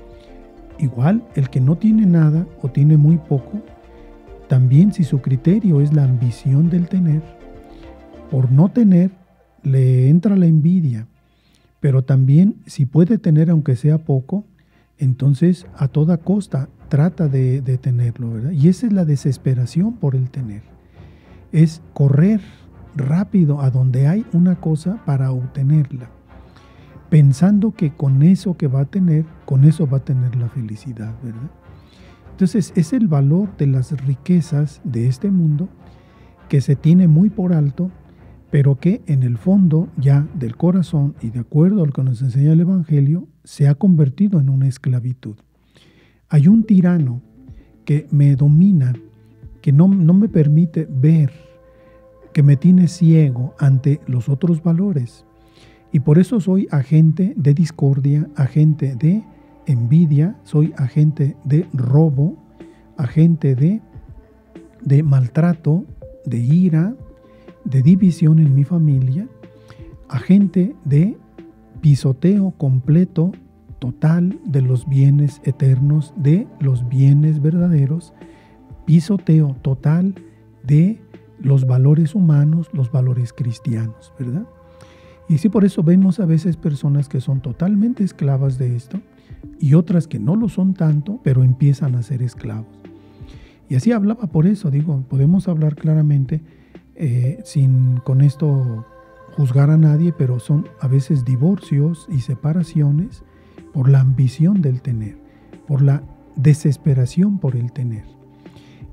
Igual el que no tiene nada o tiene muy poco, también si su criterio es la ambición del tener, por no tener le entra la envidia, pero también si puede tener aunque sea poco, entonces a toda costa trata de, de tenerlo, ¿verdad? Y esa es la desesperación por el tener. Es correr rápido a donde hay una cosa para obtenerla, pensando que con eso que va a tener, con eso va a tener la felicidad, ¿verdad? Entonces es el valor de las riquezas de este mundo que se tiene muy por alto, pero que en el fondo ya del corazón y de acuerdo a lo que nos enseña el Evangelio, se ha convertido en una esclavitud. Hay un tirano que me domina, que no, no me permite ver, que me tiene ciego ante los otros valores. Y por eso soy agente de discordia, agente de envidia, soy agente de robo, agente de, de maltrato, de ira, de división en mi familia, agente de pisoteo completo, total de los bienes eternos, de los bienes verdaderos, pisoteo total de los valores humanos, los valores cristianos, ¿verdad? Y sí, por eso vemos a veces personas que son totalmente esclavas de esto y otras que no lo son tanto, pero empiezan a ser esclavos. Y así hablaba, por eso digo, podemos hablar claramente eh, sin con esto juzgar a nadie, pero son a veces divorcios y separaciones por la ambición del tener, por la desesperación por el tener.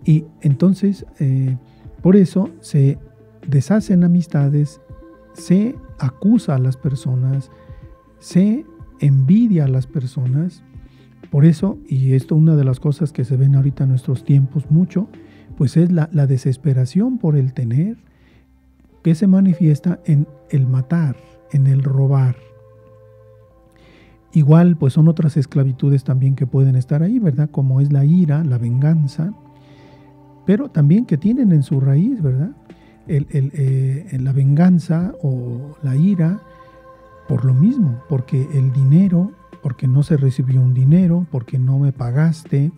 Y entonces, eh, por eso se deshacen amistades, se acusa a las personas, se envidia a las personas. Por eso, y esto es una de las cosas que se ven ahorita en nuestros tiempos mucho, pues es la, la desesperación por el tener, que se manifiesta en el matar, en el robar. Igual, pues son otras esclavitudes también que pueden estar ahí, ¿verdad? Como es la ira, la venganza, pero también que tienen en su raíz, ¿verdad? El, el, eh, la venganza o la ira por lo mismo, porque el dinero, porque no se recibió un dinero, porque no me pagaste,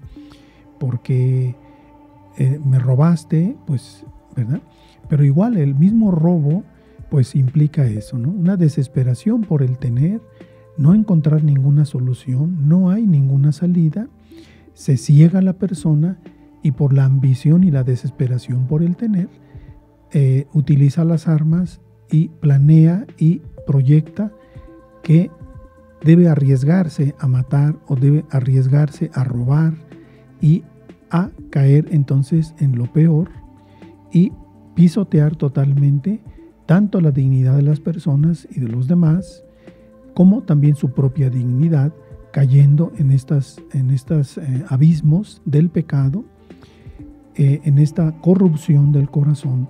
porque eh, me robaste, pues, ¿verdad? Pero igual el mismo robo, pues implica eso, ¿no? Una desesperación por el tener, no encontrar ninguna solución, no hay ninguna salida, se ciega la persona y por la ambición y la desesperación por el tener, eh, utiliza las armas y planea y proyecta que debe arriesgarse a matar o debe arriesgarse a robar y a caer entonces en lo peor y pisotear totalmente tanto la dignidad de las personas y de los demás, como también su propia dignidad, cayendo en estas, en estos eh, abismos del pecado, eh, en esta corrupción del corazón,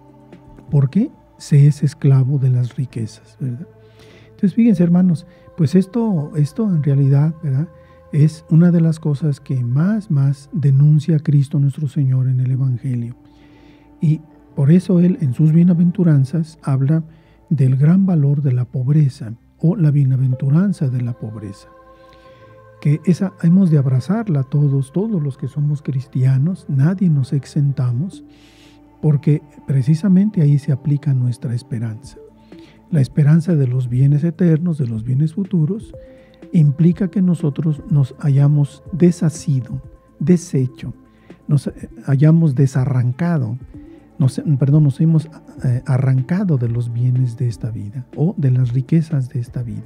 porque se es esclavo de las riquezas, ¿verdad? Entonces, fíjense, hermanos, pues esto, esto en realidad, ¿verdad?, es una de las cosas que más, más denuncia a Cristo nuestro Señor en el Evangelio. Y por eso Él en sus bienaventuranzas habla del gran valor de la pobreza o la bienaventuranza de la pobreza. Que esa hemos de abrazarla todos, todos los que somos cristianos, nadie nos exentamos, porque precisamente ahí se aplica nuestra esperanza. La esperanza de los bienes eternos, de los bienes futuros, implica que nosotros nos hayamos desasido, deshecho, nos hayamos desarrancado, nos, perdón, nos hemos eh, arrancado de los bienes de esta vida o de las riquezas de esta vida.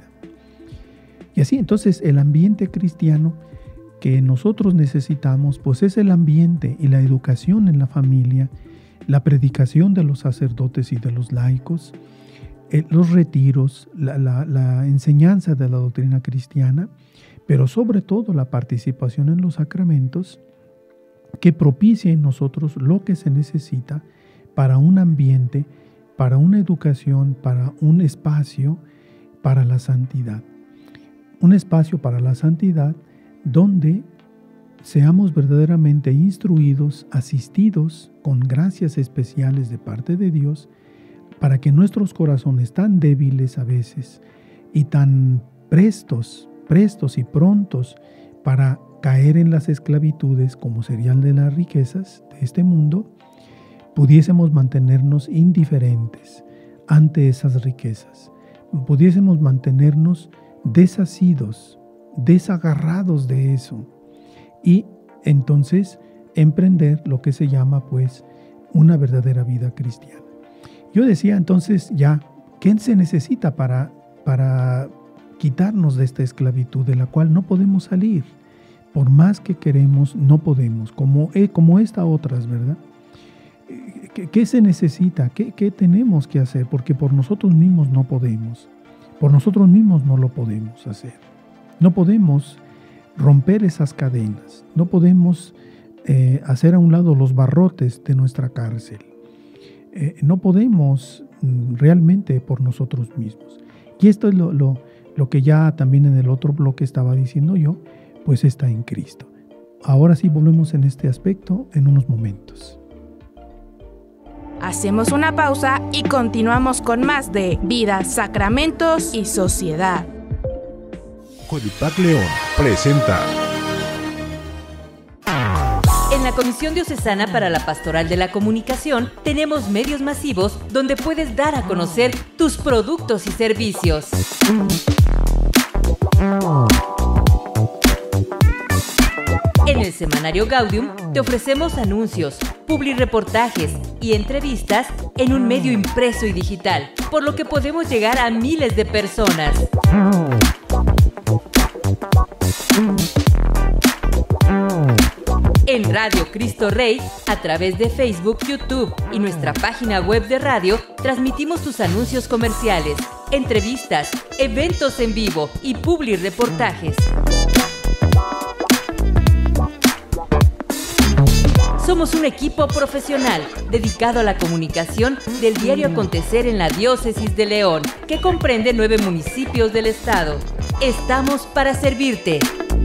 Y así, entonces, el ambiente cristiano que nosotros necesitamos, pues es el ambiente y la educación en la familia, la predicación de los sacerdotes y de los laicos, eh, los retiros, la, la, la enseñanza de la doctrina cristiana, pero sobre todo la participación en los sacramentos que propicie en nosotros lo que se necesita para un ambiente, para una educación, para un espacio, para la santidad. Un espacio para la santidad donde seamos verdaderamente instruidos, asistidos con gracias especiales de parte de Dios, para que nuestros corazones tan débiles a veces y tan prestos, prestos y prontos para caer en las esclavitudes como sería el de las riquezas de este mundo, pudiésemos mantenernos indiferentes ante esas riquezas, pudiésemos mantenernos desasidos, desagarrados de eso, y entonces emprender lo que se llama pues una verdadera vida cristiana. Yo decía entonces ya, ¿qué se necesita para, para quitarnos de esta esclavitud de la cual no podemos salir? Por más que queremos, no podemos, como, eh, como esta otras, ¿verdad? ¿Qué, qué se necesita? ¿Qué, ¿Qué tenemos que hacer? Porque por nosotros mismos no podemos. Por nosotros mismos no lo podemos hacer. No podemos romper esas cadenas. No podemos eh, hacer a un lado los barrotes de nuestra cárcel. Eh, no podemos mm, realmente por nosotros mismos. Y esto es lo, lo, lo que ya también en el otro bloque estaba diciendo yo, pues está en Cristo. Ahora sí volvemos en este aspecto en unos momentos. Hacemos una pausa y continuamos con más de Vida, Sacramentos y Sociedad. Codipac León presenta. En la Comisión Diocesana para la Pastoral de la Comunicación tenemos medios masivos donde puedes dar a conocer tus productos y servicios. En el Semanario Gaudium te ofrecemos anuncios, publireportajes y entrevistas en un medio impreso y digital, por lo que podemos llegar a miles de personas. En Radio Cristo Rey, a través de Facebook, YouTube y nuestra página web de radio, transmitimos tus anuncios comerciales, entrevistas, eventos en vivo y publi reportajes. Somos un equipo profesional dedicado a la comunicación del diario acontecer en la Diócesis de León, que comprende nueve municipios del estado. Estamos para servirte.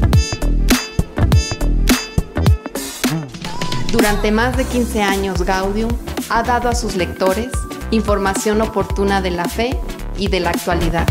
Durante más de quince años, Gaudium ha dado a sus lectores información oportuna de la fe y de la actualidad.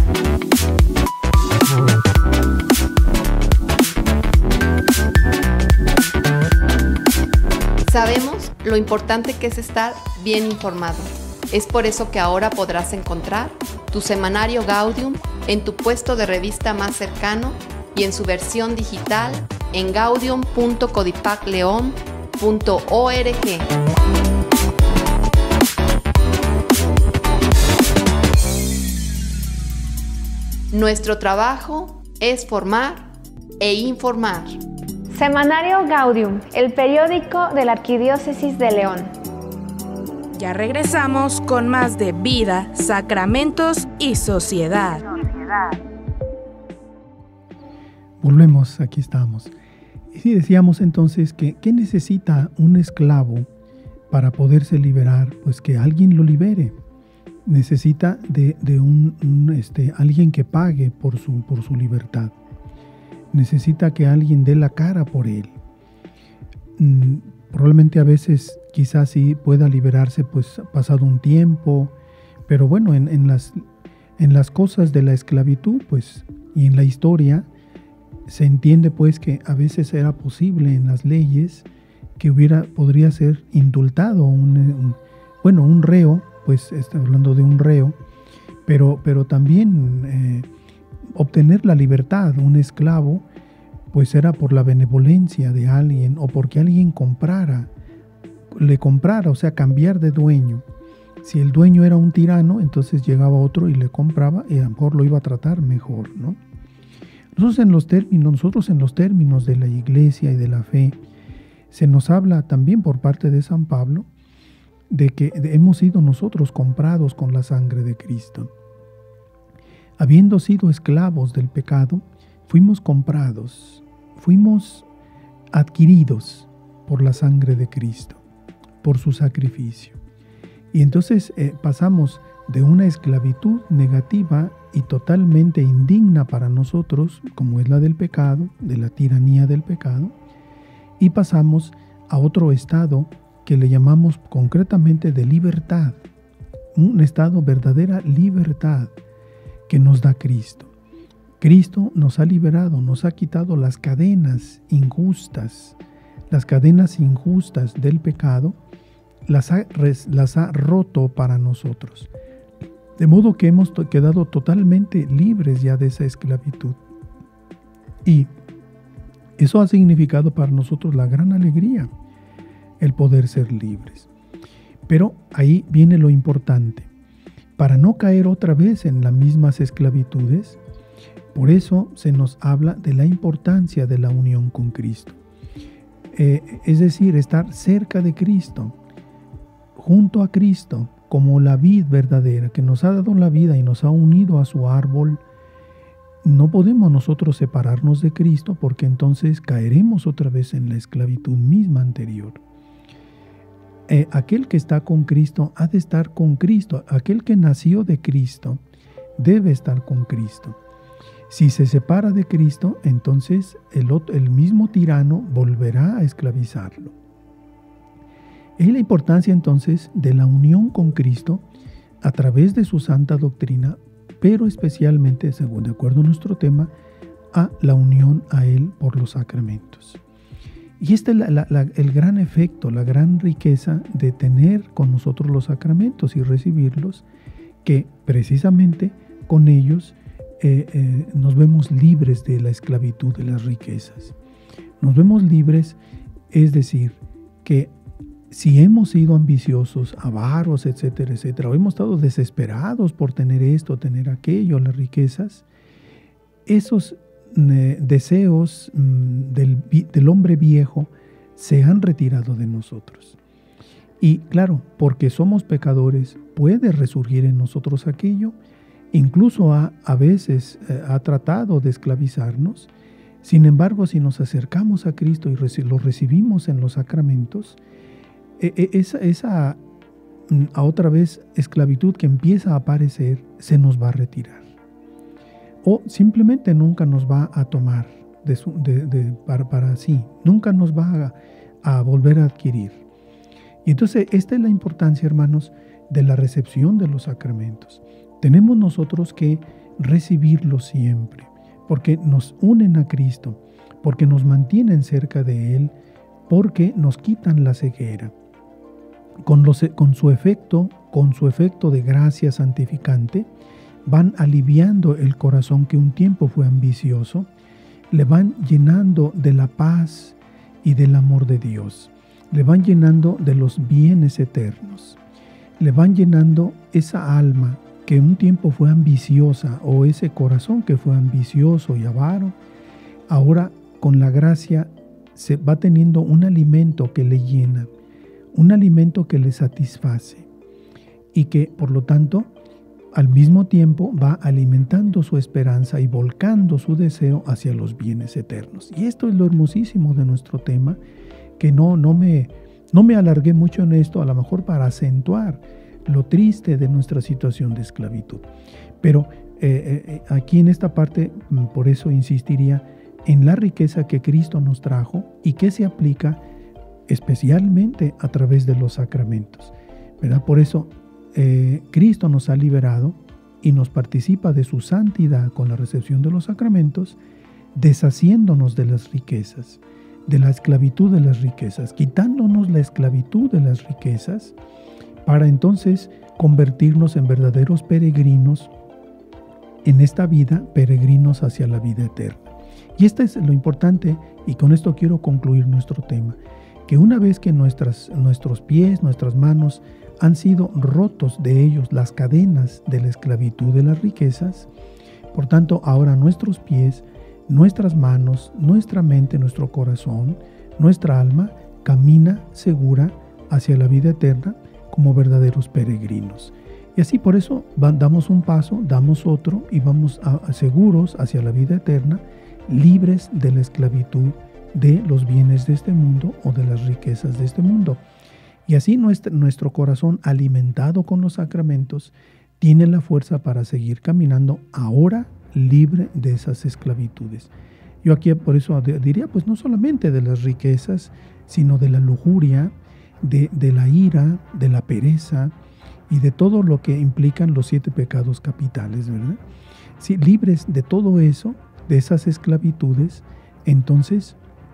Sabemos lo importante que es estar bien informado. Es por eso que ahora podrás encontrar tu semanario Gaudium en tu puesto de revista más cercano y en su versión digital en gaudium punto codipacleon punto org. Nuestro trabajo es formar e informar. Semanario Gaudium, el periódico de la Arquidiócesis de León. Ya regresamos con más de vida, sacramentos y sociedad. Volvemos, aquí estamos. Y sí, decíamos entonces que ¿qué necesita un esclavo para poderse liberar? Pues que alguien lo libere. Necesita de, de un, un, este, alguien que pague por su, por su libertad. Necesita que alguien dé la cara por él. Mm, probablemente a veces quizás sí pueda liberarse pues pasado un tiempo, pero bueno, en, en, las, en las cosas de la esclavitud pues y en la historia se entiende pues que a veces era posible en las leyes que hubiera, podría ser indultado un, un, bueno, un reo, pues está hablando de un reo, pero, pero también eh, obtener la libertad, un esclavo, pues era por la benevolencia de alguien o porque alguien comprara, le comprara, o sea, cambiar de dueño. Si el dueño era un tirano, entonces llegaba otro y le compraba y a lo mejor lo iba a tratar mejor, ¿no? Nosotros en los términos, nosotros en los términos de la iglesia y de la fe, se nos habla también por parte de San Pablo de que hemos sido nosotros comprados con la sangre de Cristo. Habiendo sido esclavos del pecado, fuimos comprados, fuimos adquiridos por la sangre de Cristo, por su sacrificio. Y entonces eh, pasamos de una esclavitud negativa y totalmente indigna para nosotros, como es la del pecado, de la tiranía del pecado, y pasamos a otro estado que le llamamos concretamente de libertad, un estado verdadera libertad que nos da Cristo. Cristo nos ha liberado, nos ha quitado las cadenas injustas, las cadenas injustas del pecado, las ha, las ha roto para nosotros. De modo que hemos quedado totalmente libres ya de esa esclavitud. Y eso ha significado para nosotros la gran alegría, el poder ser libres. Pero ahí viene lo importante. Para no caer otra vez en las mismas esclavitudes, por eso se nos habla de la importancia de la unión con Cristo. Eh, es decir, estar cerca de Cristo, junto a Cristo, como la vid verdadera que nos ha dado la vida y nos ha unido a su árbol. No podemos nosotros separarnos de Cristo porque entonces caeremos otra vez en la esclavitud misma anterior. Eh, aquel que está con Cristo ha de estar con Cristo. Aquel que nació de Cristo debe estar con Cristo. Si se separa de Cristo, entonces el, otro, el mismo tirano volverá a esclavizarlo. Es la importancia entonces de la unión con Cristo a través de su santa doctrina, pero especialmente, según de acuerdo a nuestro tema, a la unión a Él por los sacramentos. Y este es la, la, la, el gran efecto, la gran riqueza de tener con nosotros los sacramentos y recibirlos, que precisamente con ellos eh, eh, nos vemos libres de la esclavitud de las riquezas. Nos vemos libres, es decir, que si hemos sido ambiciosos, avaros, etcétera, etcétera, o hemos estado desesperados por tener esto, tener aquello, las riquezas, esos eh, deseos mm, del, del hombre viejo se han retirado de nosotros. Y claro, porque somos pecadores, puede resurgir en nosotros aquello. Incluso ha, a veces eh, ha tratado de esclavizarnos. Sin embargo, si nos acercamos a Cristo y reci- lo recibimos en los sacramentos, eh, eh, esa, esa a otra vez esclavitud que empieza a aparecer se nos va a retirar. O simplemente nunca nos va a tomar de su, de, de, para, para sí, nunca nos va a, a volver a adquirir. Y entonces esta es la importancia, hermanos, de la recepción de los sacramentos. Tenemos nosotros que recibirlos siempre, porque nos unen a Cristo, porque nos mantienen cerca de Él, porque nos quitan la ceguera. Con, los, con su efecto, con su efecto de gracia santificante, van aliviando el corazón que un tiempo fue ambicioso, le van llenando de la paz y del amor de Dios, le van llenando de los bienes eternos, le van llenando esa alma que un tiempo fue ambiciosa, o ese corazón que fue ambicioso y avaro, ahora con la gracia se va teniendo un alimento que le llena, un alimento que le satisface y que por lo tanto al mismo tiempo va alimentando su esperanza y volcando su deseo hacia los bienes eternos. Y esto es lo hermosísimo de nuestro tema, que no, no, me, no me alargué mucho en esto, a lo mejor para acentuar lo triste de nuestra situación de esclavitud. Pero eh, eh, aquí en esta parte, por eso insistiría en la riqueza que Cristo nos trajo y que se aplica especialmente a través de los sacramentos, ¿verdad? Por eso eh, Cristo nos ha liberado y nos participa de su santidad con la recepción de los sacramentos, deshaciéndonos de las riquezas, de la esclavitud de las riquezas, quitándonos la esclavitud de las riquezas, para entonces convertirnos en verdaderos peregrinos en esta vida, peregrinos hacia la vida eterna. Y esto es lo importante, y con esto quiero concluir nuestro tema, que una vez que nuestras, nuestros pies, nuestras manos han sido rotos de ellos las cadenas de la esclavitud de las riquezas, por tanto ahora nuestros pies, nuestras manos, nuestra mente, nuestro corazón, nuestra alma camina segura hacia la vida eterna como verdaderos peregrinos. Y así por eso damos un paso, damos otro y vamos a, a seguros hacia la vida eterna, libres de la esclavitud de los bienes de este mundo o de las riquezas de este mundo. Y así nuestro, nuestro corazón, alimentado con los sacramentos, tiene la fuerza para seguir caminando ahora libre de esas esclavitudes. Yo aquí por eso diría, pues no solamente de las riquezas, sino de la lujuria, de, de la ira, de la pereza y de todo lo que implican los siete pecados capitales, ¿verdad? Sí, libres de todo eso, de esas esclavitudes, entonces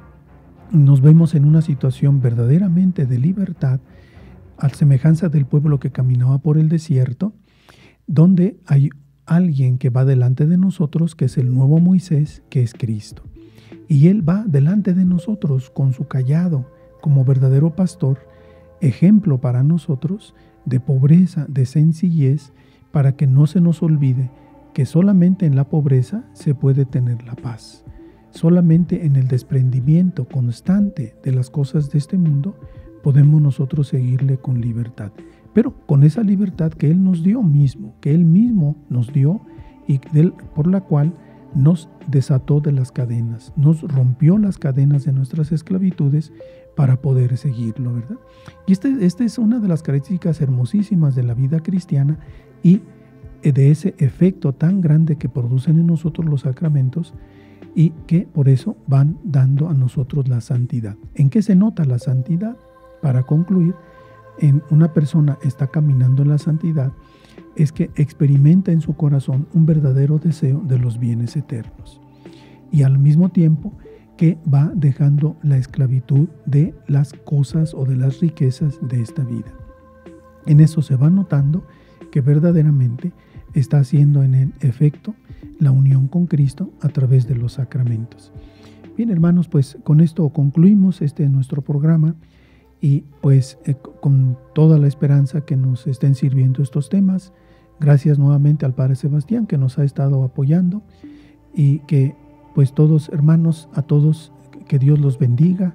nos vemos en una situación verdaderamente de libertad, a semejanza del pueblo que caminaba por el desierto, donde hay alguien que va delante de nosotros, que es el nuevo Moisés, que es Cristo. Y Él va delante de nosotros con su cayado, como verdadero pastor, ejemplo para nosotros de pobreza, de sencillez, para que no se nos olvide que solamente en la pobreza se puede tener la paz. Solamente en el desprendimiento constante de las cosas de este mundo podemos nosotros seguirle con libertad. Pero con esa libertad que Él nos dio mismo, que Él mismo nos dio y de, por la cual nos desató de las cadenas, nos rompió las cadenas de nuestras esclavitudes para poder seguirlo, ¿verdad? Y esta este es una de las características hermosísimas de la vida cristiana y de ese efecto tan grande que producen en nosotros los sacramentos, y que por eso van dando a nosotros la santidad. ¿En qué se nota la santidad? Para concluir, en una persona está caminando en la santidad, es que experimenta en su corazón un verdadero deseo de los bienes eternos. Y al mismo tiempo que va dejando la esclavitud de las cosas o de las riquezas de esta vida. En eso se va notando que verdaderamente está haciendo en el efecto la unión con Cristo a través de los sacramentos. Bien, hermanos, pues con esto concluimos este nuestro programa y pues eh, con toda la esperanza que nos estén sirviendo estos temas. Gracias nuevamente al Padre Sebastián que nos ha estado apoyando y que pues todos hermanos, a todos que Dios los bendiga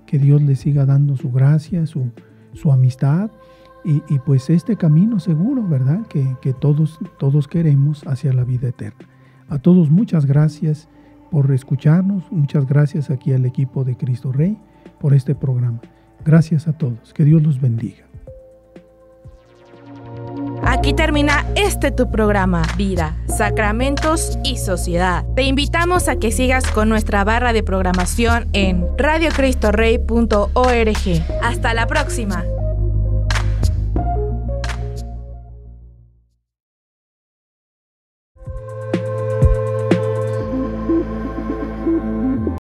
que Dios les siga dando su gracia, su, su amistad y, y pues este camino seguro, ¿verdad? Que, que todos, todos queremos hacia la vida eterna. A todos muchas gracias por escucharnos, muchas gracias aquí al equipo de Cristo Rey por este programa. Gracias a todos, que Dios los bendiga. Aquí termina este tu programa, Vida, Sacramentos y Sociedad. Te invitamos a que sigas con nuestra barra de programación en radio cristo rey punto org. Hasta la próxima.